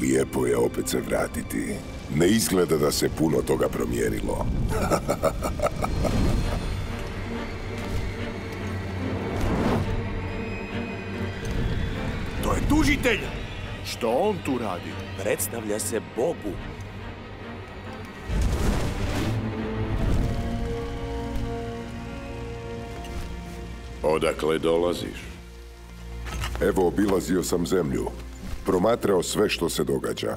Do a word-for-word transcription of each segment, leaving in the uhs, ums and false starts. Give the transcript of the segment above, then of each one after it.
Lijepo je opet se vratiti. Ne izgleda da se puno toga promijenilo. To je tužitelj! Što on tu radi? Predstavlja se Bogu. Odakle dolaziš? Evo, obilazio sam zemlju. Promatrao sve što se događa.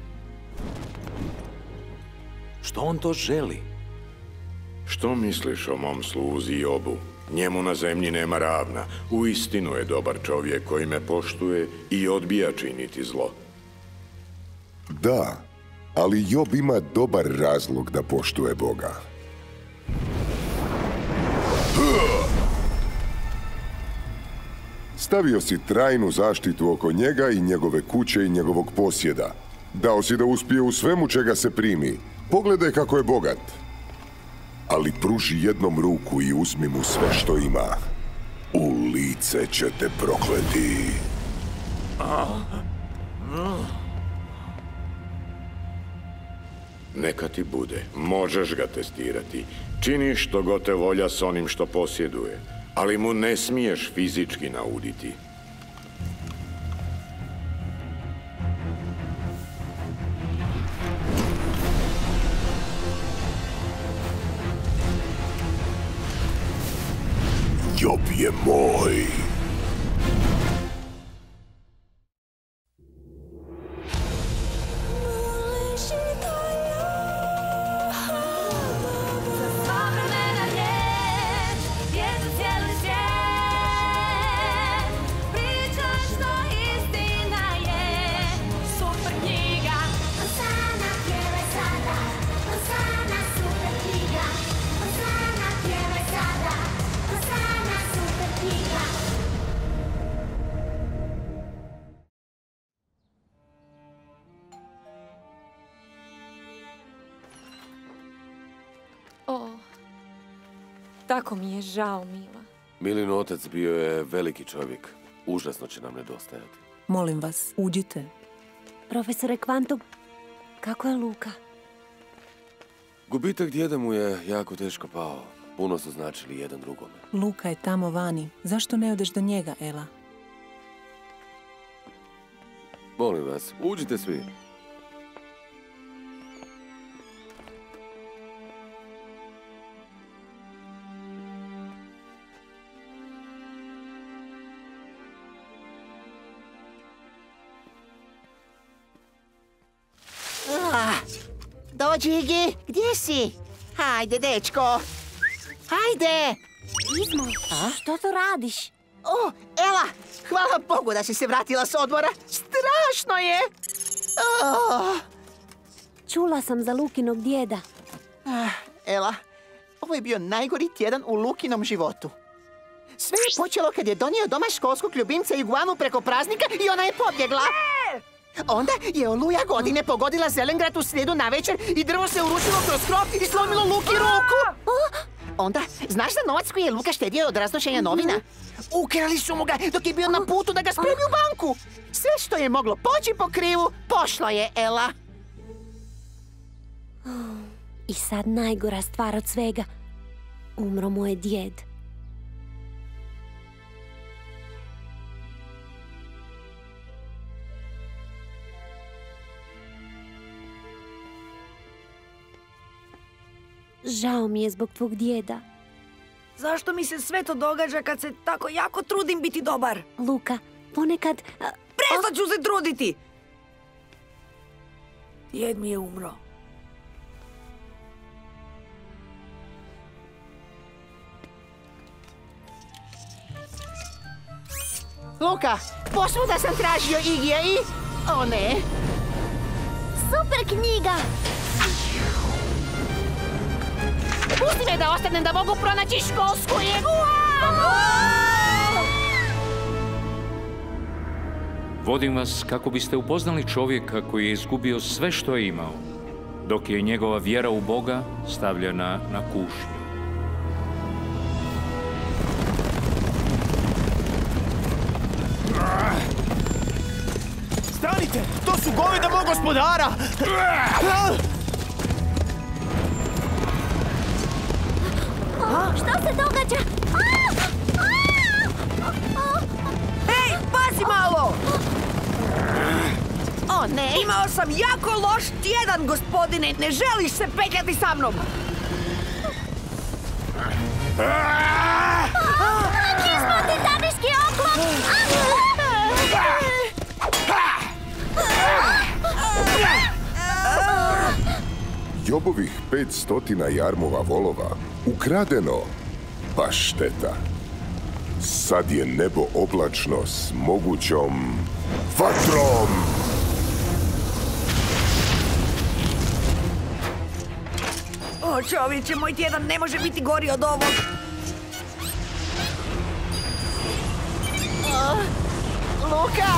Što on to želi? Što misliš o mom sluzi Jobu? Njemu na zemlji nema ravna. Uistinu je dobar čovjek koji me poštuje i odbija činiti zlo. Da, ali Job ima dobar razlog da poštuje Boga. Stavio si trajnu zaštitu oko njega i njegove kuće i njegovog posjeda. Dao si da uspije u svemu čega se primi. Pogledaj kako je bogat. Ali pruži jednom ruku i uzmi mu sve što ima. U lice će te prokleti. Neka ti bude. Možeš ga testirati. Čini što god te volja s onim što posjeduje. Ali mu ne smiješ fizički nauditi. Job je moj. Tako mi je žao, Mila. Milin otac bio je veliki čovjek. Užasno će nam nedostajati. Molim vas, uđite. Profesore Kvantum, kako je Luka? Gubitak djeda mu je jako teško pao. Puno su značili jedan drugome. Luka je tamo vani. Zašto ne odeš do njega, Ela? Molim vas, uđite svi. Dođi, Igi, gdje si? Hajde, dečko. Hajde! Izmoj, što to radiš? O, Ela, hvala Bogu da si se vratila s odmora. Strašno je! Oh. Čula sam za Lukinog djeda. Ah, Ela, ovo je bio najgori tjedan u Lukinom životu. Sve je počelo kad je donio doma školskog ljubimca iguanu preko praznika i ona je pobjegla. Onda je oluja godine pogodila Zelengrad u srijedu navečer i drvo se urušilo kroz krov i slomilo Luki ruku. Onda, znaš za novac koji je Luka štedio od raznošenja novina? Ukrali su mu ga dok je bio na putu da ga spremi u banku. Sve što je moglo poći po krivu, pošlo je, Ela. I sad najgora stvar od svega. Umro moj djed. Žao mi je zbog tvog djeda. Zašto mi se sve to događa kad se tako jako trudim biti dobar? Luka, ponekad... A, Prestat ću se truditi! Djed mi je umro. Luka, posvuda sam tražio Igija i... O ne! Super knjiga! Pusti me da ostanem da mogu pronaći školsku iglu! Vodim vas kako biste upoznali čovjeka koji je izgubio sve što je imao, dok je njegova vjera u Boga stavljena na kušnju. Stanite! To su goveda mog gospodara! Što se događa? Hej, pazi malo! O ne! Imao sam jako loš tjedan, gospodine. Ne želiš se petljati sa mnom? Kismo titanijski oklop! Jobovih pet stotina jarmova volova ukradeno. Baš šteta. Sad je nebo oblačno s mogućom vatrom. O, čovječe, moj tjedan ne može biti gori od ovog. Luka!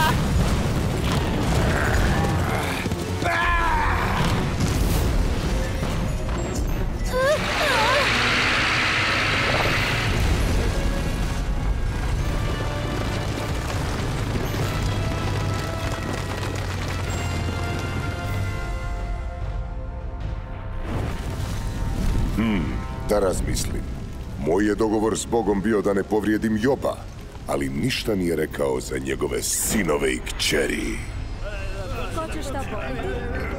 Da razmislim. Moj je dogovor s Bogom bio da ne povrijedim Joba, ali ništa nije rekao za njegove sinove i kćeri. Ko će šta pogledati?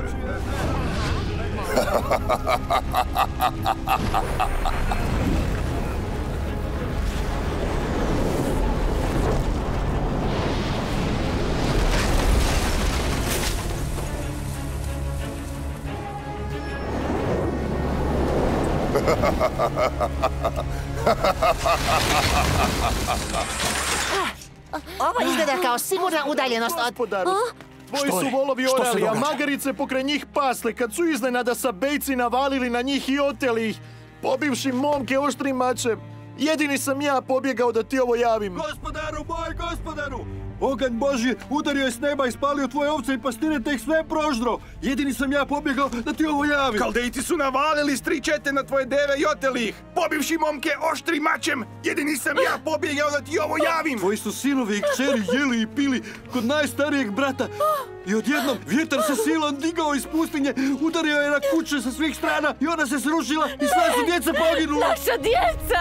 Ovo izgleda kao sigurna udaljenost od... Gospodaru, tvoji su volovi orali, a magarice pokraj njih pasle, kad su iznenada sa bejci navalili na njih i oteli ih, pobivši momke oštrim mačem. Jedini sam ja pobjegao da ti ovo javim. Gospodaru moj, gospodaru! Oganj Božji udario je s neba i spalio tvoje ovce i pastire te ih sve proždro. Jedini sam ja pobjegao da ti ovo javim. Kaldejci su navalili stričete na tvoje deve i oteli ih. Pobivši momke oštrim mačem. Jedini sam ja pobjegao da ti ovo javim. Tvoji su sinovi i kćeri jeli i pili kod najstarijeg brata. I odjednom vjetar se silom digao iz pustinje, udario je na kuće sa svih strana i ona se srušila i sva su djeca poginula. Naša djeca!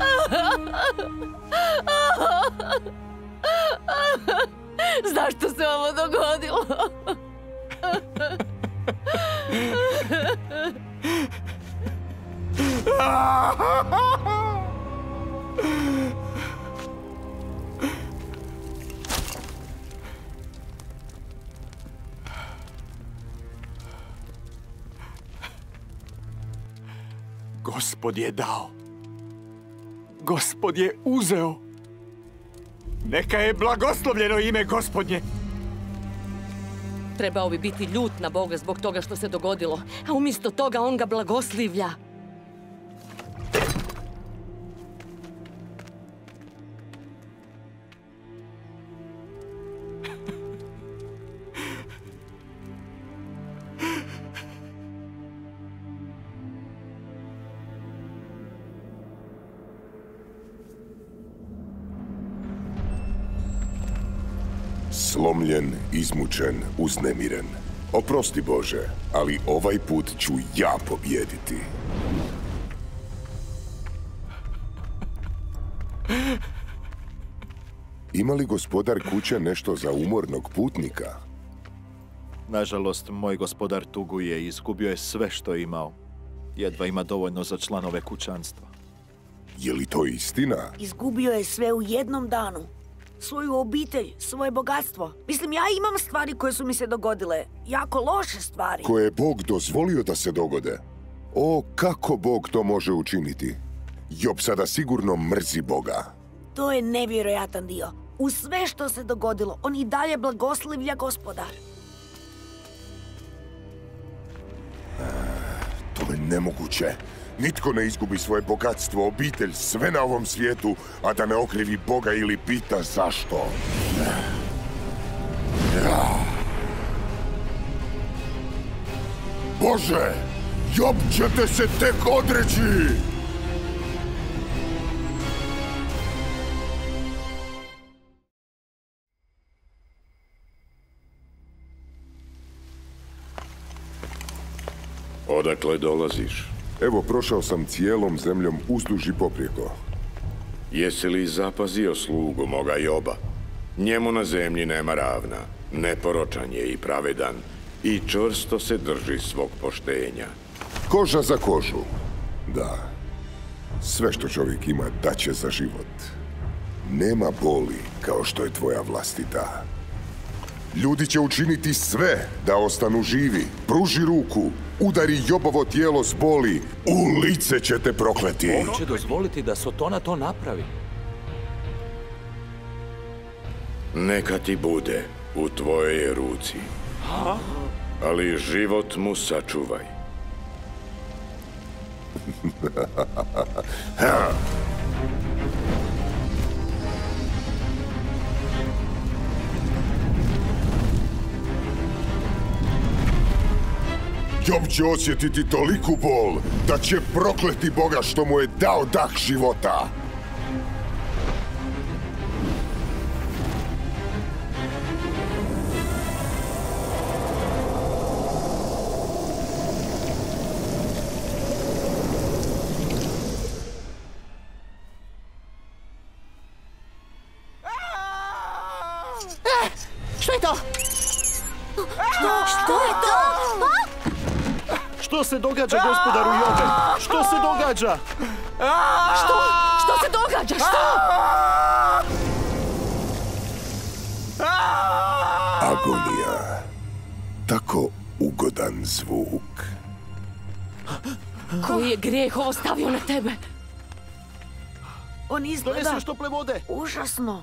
Zašto se ovo dogodilo? Gospod je dao. Gospod je uzeo. Neka je blagoslovljeno ime Gospodnje. Trebao bi biti ljut na Boga zbog toga što se dogodilo, a umjesto toga on ga blagoslivlja. Slomljen, izmučen, uznemiren. Oprosti Bože, ali ovaj put ću ja pobijediti. Ima li gospodar kuće nešto za umornog putnika? Nažalost, moj gospodar tuguje i izgubio je sve što je imao. Jedva ima dovoljno za članove kućanstva. Je li to istina? Izgubio je sve u jednom danu. Svoju obitelj, svoje bogatstvo. Mislim, ja imam stvari koje su mi se dogodile. Jako loše stvari. Koje je Bog dozvolio da se dogode? O, kako Bog to može učiniti? Job sada sigurno mrzi Boga. To je nevjerojatan dio. U sve što se dogodilo, on i dalje blagoslivlja gospodar. To je nemoguće. Nitko ne izgubi svoje bogatstvo, obitelj, sve na ovom svijetu, a da ne okrivi Boga ili pita zašto. Bože, Job će te se tek odreći! Odakle dolaziš? Evo, prošao sam cijelom zemljom uzduž i poprijeko. Jesi li zapazio slugu moga Joba? Njemu na zemlji nema ravna, neporočan je i pravedan i čvrsto se drži svog poštenja. Koža za kožu. Da. Sve što čovjek ima daće za život. Nema boli kao što je tvoja vlastita. Ljudi će učiniti sve da ostanu živi. Pruži ruku, udari Jobovo tijelo s boli, u lice će te prokleti. On će dozvoliti da Sotona to napravi. Neka ti bude u tvojoj ruci. Ali život mu sačuvaj. Job će osjetiti toliku bol da će prokleti Boga što mu je dao dah života. Što je to? Što? Što je to? Što se događa, gospodaru Jobe? Što se događa? Što? Što se događa? Što? Agonija. Tako ugodan zvuk. Koji je grijeh ovo stavio na tebe? On izgleda... Donesi štople vode. Užasno.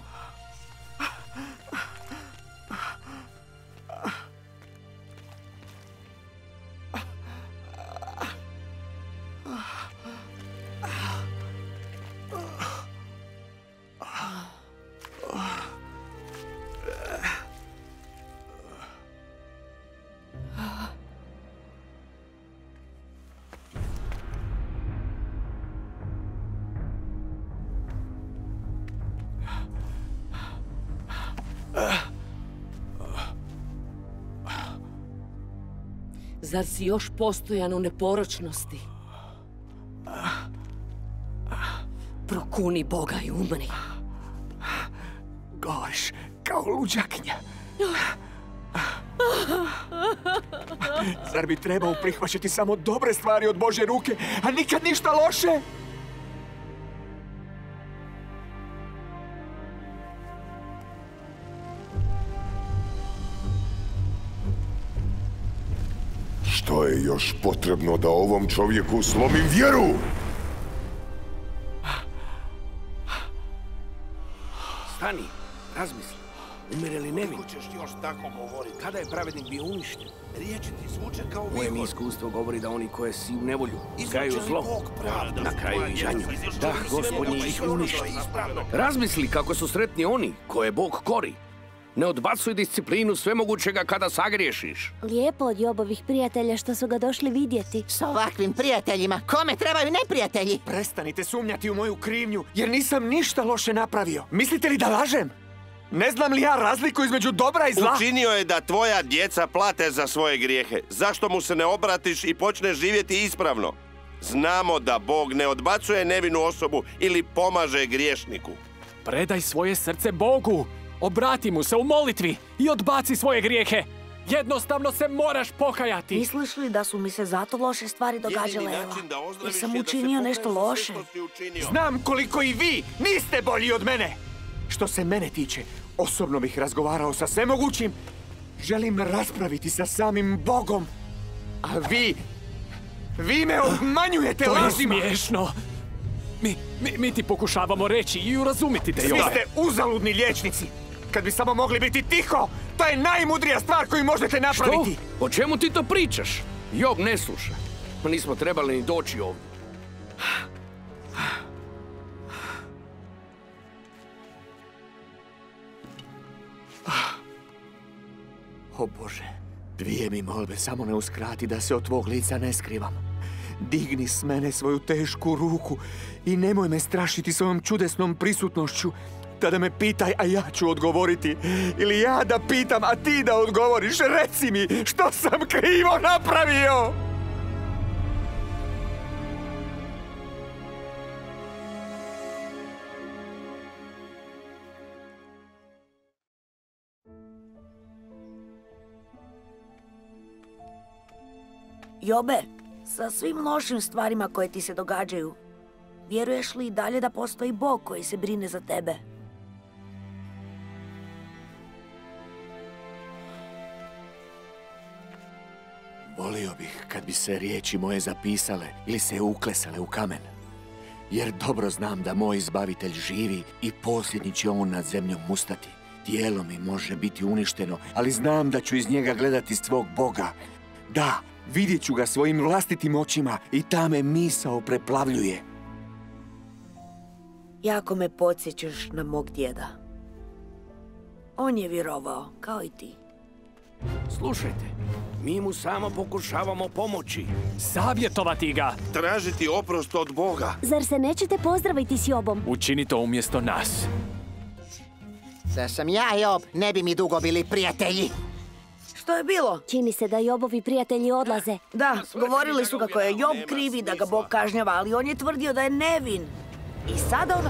Zar si još postojan u neporočnosti? Prokuni Boga i umri. Govoriš kao luđakinja. Zar bi trebao prihvaćati samo dobre stvari od Božje ruke, a nikad ništa loše? Što je još potrebno da ovom čovjeku slomim vjeru? Stani, razmisli. Umire li nevin? Kako ćeš još tako govoriti? Kada je pravednik bio uništen? Riječi ti zvuče kao vihor. Moje mi iskustvo govori da oni koje si u nevolju gaju zlo, na kraju i žanju. Da, Gospodnji ih uništi. Razmisli kako su sretni oni koje Bog kori. Ne odbacuj disciplinu svemogućega kada sagriješiš. Lijepo od Jobovih prijatelja što su ga došli vidjeti. S ovakvim prijateljima, kome trebaju neprijatelji? Prestanite sumnjati u moju krivnju, jer nisam ništa loše napravio. Mislite li da lažem? Ne znam li ja razliku između dobra i zla? Učinio je da tvoja djeca plate za svoje grijehe. Zašto mu se ne obratiš i počneš živjeti ispravno? Znamo da Bog ne odbacuje nevinu osobu ili pomaže griješniku. Predaj svoje srce Bogu. Obrati mu se u molitvi i odbaci svoje grijehe. Jednostavno se moraš pokajati. Misliš li da su mi se zato loše stvari događale, Ela? Jer sam učinio nešto loše? Znam koliko i vi niste bolji od mene. Što se mene tiče, osobno bih razgovarao sa svemogućim. Želim raspraviti sa samim Bogom. A vi... Vi me obmanjujete lažima. To je smiješno. Mi, mi, mi ti pokušavamo reći i urazumiti te, Jobe. Svi ste uzaludni liječnici. Kad bi samo mogli biti tiho, to je najmudrija stvar koju možete napraviti. Što? O čemu ti to pričaš? Job ne sluša. Nismo trebali ni doći ovdje. O Bože, dvije mi molbe, samo ne uskrati da se od tvog lica ne skrivam. Digni s mene svoju tešku ruku i nemoj me strašiti svojom čudesnom prisutnošću. Tada me pitaj, a ja ću odgovoriti. Ili ja da pitam, a ti da odgovoriš. Reci mi, što sam krivo napravio? Jobe, sa svim lošim stvarima koje ti se događaju, vjeruješ li i dalje da postoji Bog koji se brine za tebe? Volio bih kad bi se riječi moje zapisale ili se uklesale u kamen. Jer dobro znam da moj izbavitelj živi i posljednji će on nad zemljom ustati. Tijelo mi može biti uništeno, ali znam da ću iz njega gledati svog Boga. Da, vidjet ću ga svojim vlastitim očima i ta me misao preplavljuje. Jako me podsjećaš na mog djeda. On je vjerovao, kao i ti. Slušajte, mi mu samo pokušavamo pomoći. Savjetovati ga! Tražiti oprost od Boga. Zar se nećete pozdraviti s Jobom? Učini to umjesto nas. Da sam ja Job, ne bi mi dugo bili prijatelji. Što je bilo? Čini se da Jobovi prijatelji odlaze. Da, govorili su kako je Job krivi, da ga Bog kažnjava, ali on je tvrdio da je nevin. I sada on...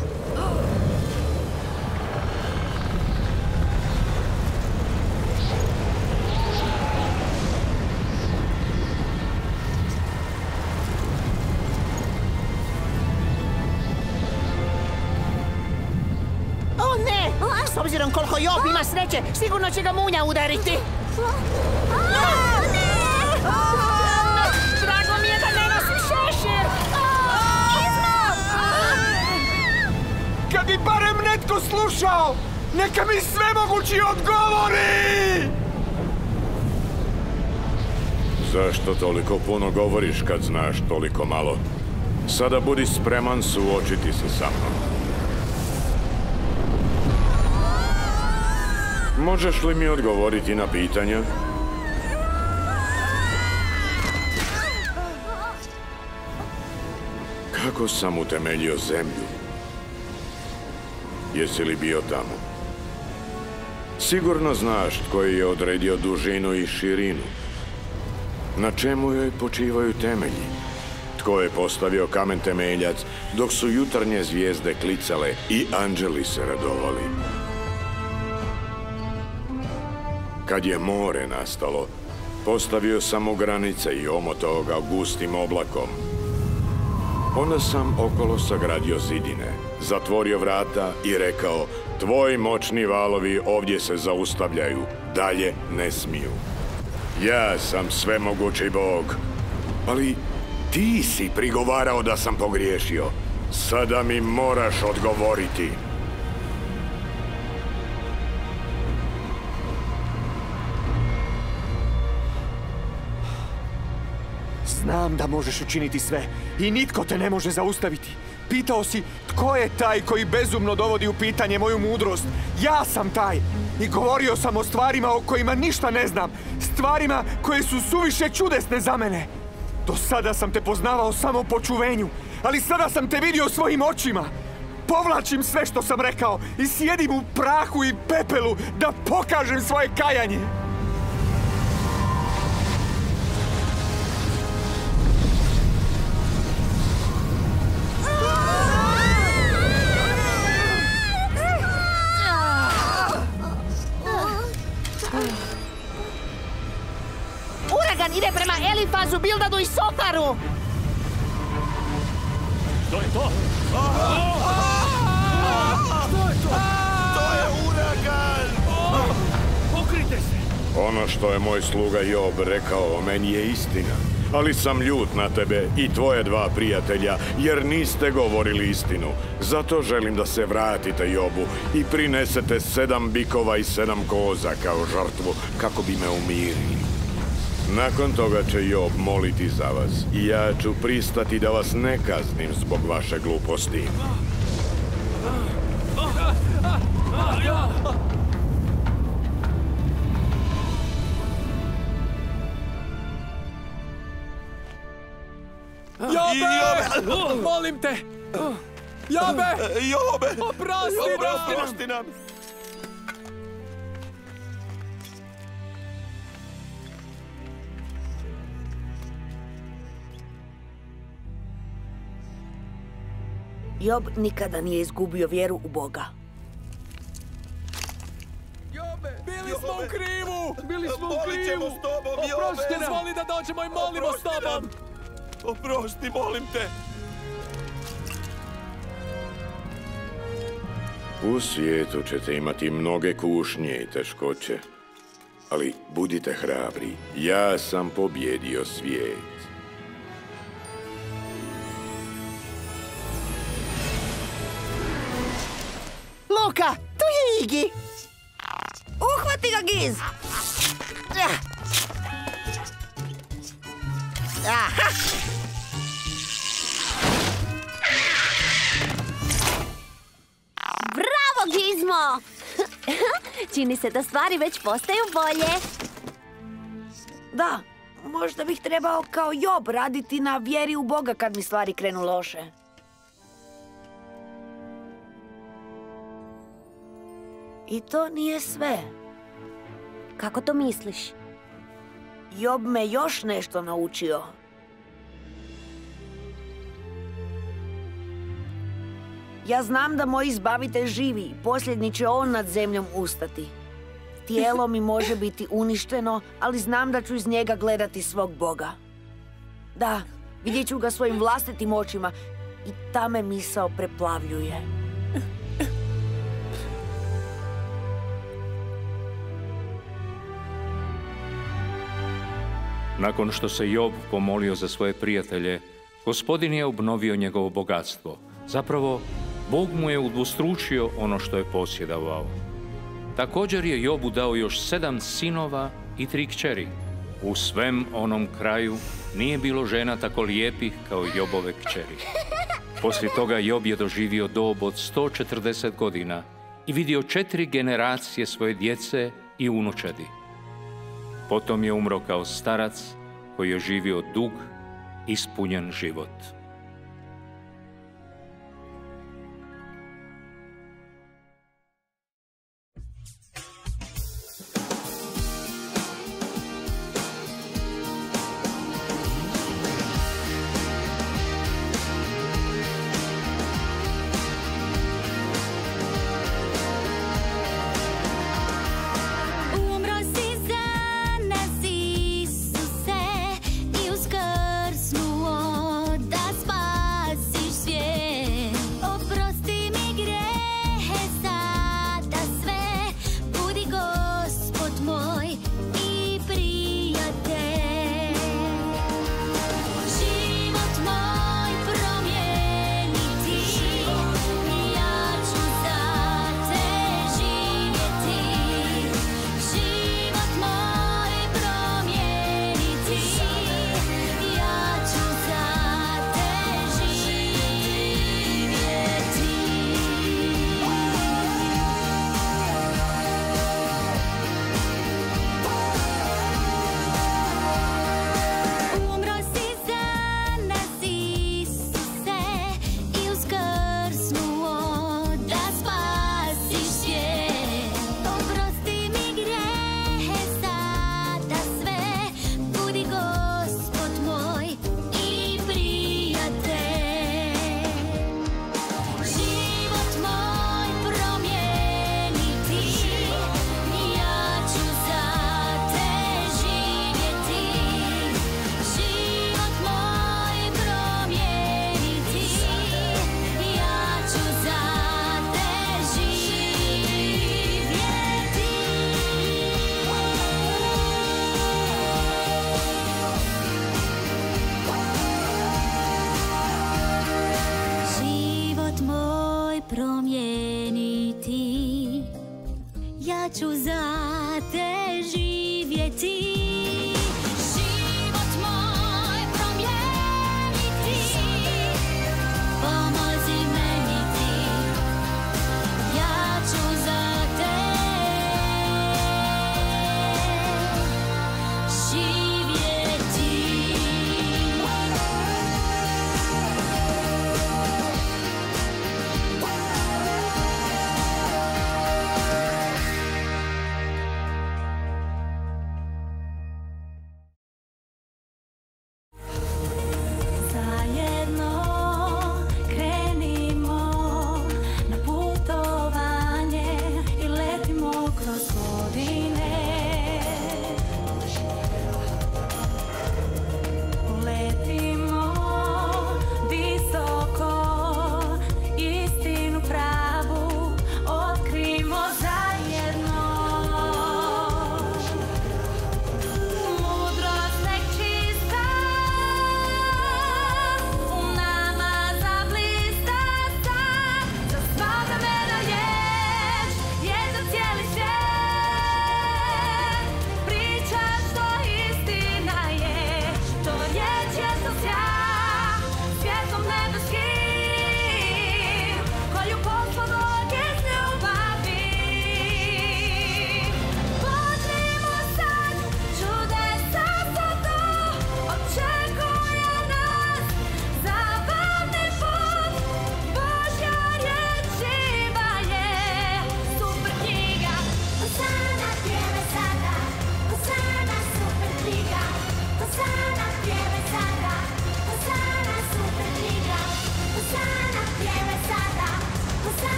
O ne! S obzirom koliko Job ima sreće, sigurno će ga munja udariti. Drago mi je da ne nosim šešir! Kad bi barem netko slušao, neka mi svemogući odgovori! Zašto toliko puno govoriš kad znaš toliko malo? Sada budi spreman suočiti se sa mnom. Možeš li mi odgovoriti na pitanja? Kako sam utemeljio zemlju? Jesi li bio tamo? Sigurno znaš tko je odredio dužinu i širinu. Na čemu joj počivaju temelji? Tko je postavio kamen temeljac dok su jutarnje zvijezde klicale i anđeli se radovali? Kad je more nastalo, postavio sam u granice i omotao ga gustim oblakom. Onda sam okolo sagradio zidine, zatvorio vrata i rekao, tvoji moćni valovi ovdje se zaustavljaju, dalje ne smiju. Ja sam svemogući Bog, ali ti si prigovarao da sam pogriješio. Sada mi moraš odgovoriti. Znam da možeš učiniti sve i nitko te ne može zaustaviti. Pitao si tko je taj koji bezumno dovodi u pitanje moju mudrost. Ja sam taj i govorio sam o stvarima o kojima ništa ne znam. Stvarima koje su suviše čudesne za mene. Do sada sam te poznavao samo po čuvenju, ali sada sam te vidio svojim očima. Povlačim sve što sam rekao i sjedim u prahu i pepelu da pokažem svoje kajanje. Uragan ide prema Elifazu, Bildadu i Sofaru! Što je to? Što je to? To je uragan! Pokrite se! Ono što je moj sluga Job rekao o meni je istina. Ali sam ljut na tebe i tvoje dva prijatelja, jer niste govorili istinu. Zato želim da se vratite Jobu i prinesete sedam bikova i sedam koza kao žrtvu, kako bi me umirili. Nakon toga će Job moliti za vas i ja ću pristati da vas ne kaznim zbog vaše gluposti. Jobe! Molim te! Jobe! Jobe! Oprosti nam! Oprosti nam! Job nikada nije izgubio vjeru u Boga. Jobe! Bili smo u krivu! Bili smo u Molit ćemo krivu! s tobom i Oprosti ove. nam! Zvoli da dođemo i molimo s Oprosti tobom! nam. Oprosti, molim te! U svijetu ćete imati mnoge kušnje i teškoće, ali budite hrabri, ja sam pobjedio svijet. Luka, tu je Igi! Uhvati ga, Giz! Aha! Bravo, Gizmo! Čini se da stvari već postaju bolje. Da, možda bih trebao kao Job raditi na vjeri u Boga kad mi stvari krenu loše. I to nije sve. Kako to misliš? Job me još nešto naučio. Ja znam da moj izbavitelj živi i posljednji će on nad zemljom ustati. Tijelo mi može biti uništeno, ali znam da ću iz njega gledati svog Boga. Da, vidjet ću ga svojim vlastitim očima i ta me misao preplavljuje. Nakon što se Job pomolio za svoje prijatelje, Gospodin je obnovio njegovo bogatstvo. Zapravo, Bog mu je udvostručio ono što je posjedovao. Također je Jobu dao još sedam sinova i tri kćeri. U svem onom kraju nije bilo žena tako lijepih kao Jobove kćeri. Poslije toga Job je doživio dob od sto četrdeset godina i vidio četiri generacije svoje djece i unučadi. Potom je umro kao starac koji je živio dug, ispunjen život.